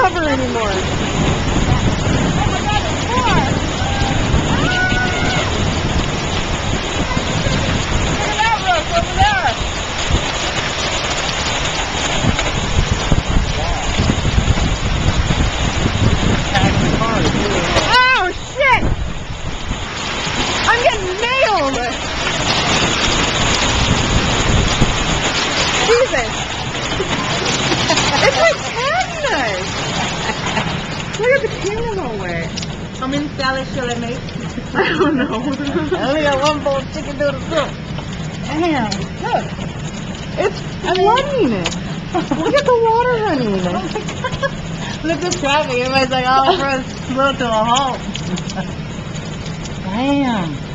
cover anymore. Oh my God, there's more! Look at that roof over there! Oh shit! I'm getting nailed! Jesus! It's like cabinet! Look at the camera wet. How many salads shall I make? I don't know. I only got one bowl of chicken noodle soup. Damn, look. I'm running it. Look at the water running it. Look at traffic. Everybody's like, oh, we're slow to a halt. Damn.